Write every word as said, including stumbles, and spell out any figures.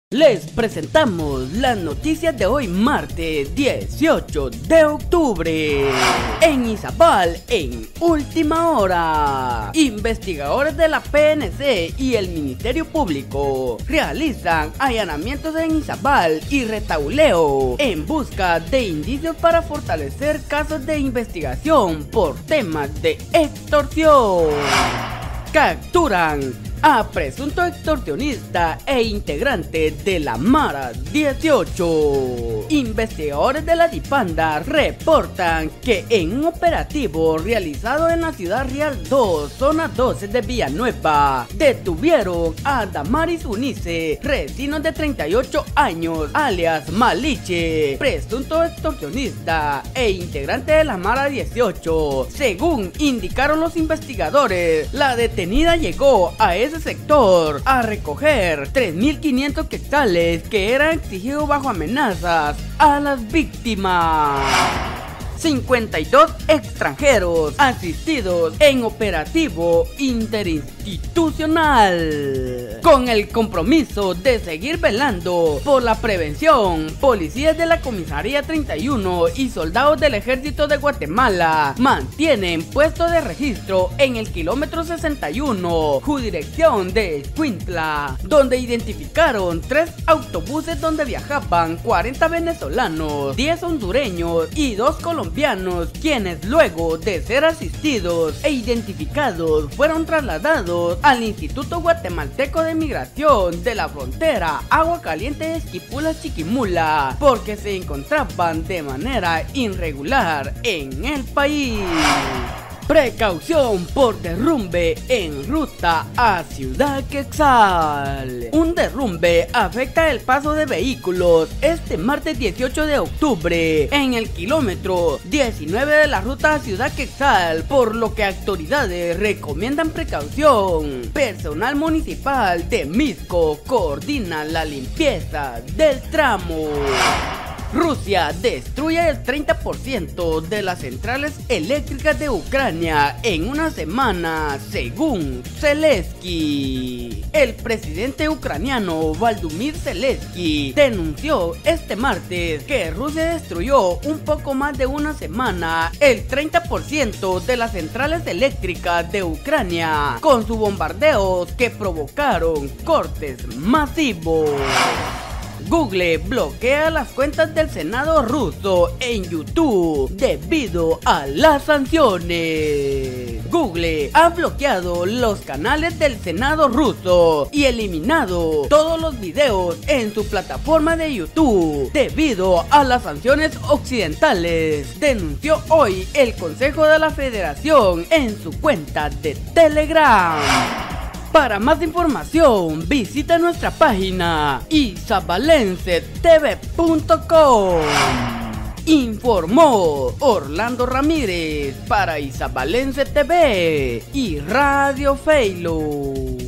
Les presentamos las noticias de hoy martes dieciocho de octubre. En Izabal, en última hora, investigadores de la P N C y el Ministerio Público realizan allanamientos en Izabal y Retauleo en busca de indicios para fortalecer casos de investigación por temas de extorsión. Capturan a presunto extorsionista e integrante de la Mara dieciocho. Investigadores de la Dipanda reportan que en un operativo realizado en la Ciudad Real dos, zona doce de Villanueva, detuvieron a Damaris Unice, Recinos de treinta y ocho años, alias Maliche, presunto extorsionista e integrante de la Mara dieciocho. Según indicaron los investigadores, la detenida llegó a ese sector a recoger tres mil quinientos quetzales que eran exigidos bajo amenazas a las víctimas. cincuenta y dos extranjeros asistidos en operativo interinstitucional. Con el compromiso de seguir velando por la prevención, policías de la Comisaría treinta y uno y soldados del Ejército de Guatemala mantienen puesto de registro en el kilómetro sesenta y uno, jurisdicción de Escuintla, donde identificaron tres autobuses donde viajaban cuarenta venezolanos, diez hondureños y dos colombianos, quienes luego de ser asistidos e identificados fueron trasladados al Instituto Guatemalteco de Migración de la Frontera Agua Caliente de Esquipulas Chiquimula, porque se encontraban de manera irregular en el país. Precaución por derrumbe en ruta a Ciudad Quetzal. Un derrumbe afecta el paso de vehículos este martes dieciocho de octubre en el kilómetro diecinueve de la ruta a Ciudad Quetzal, por lo que autoridades recomiendan precaución. Personal municipal de Misco coordina la limpieza del tramo. Rusia destruye el treinta por ciento de las centrales eléctricas de Ucrania en una semana, según Zelensky. El presidente ucraniano Volodymyr Zelensky denunció este martes que Rusia destruyó un poco más de una semana el treinta por ciento de las centrales eléctricas de Ucrania con sus bombardeos que provocaron cortes masivos. Google bloquea las cuentas del Senado ruso en YouTube debido a las sanciones. Google ha bloqueado los canales del Senado ruso y eliminado todos los videos en su plataforma de YouTube debido a las sanciones occidentales, denunció hoy el Consejo de la Federación en su cuenta de Telegram. Para más información, visita nuestra página izabalense t v punto com. Informó Orlando Ramírez para Izabalense T V y Radio Feilo.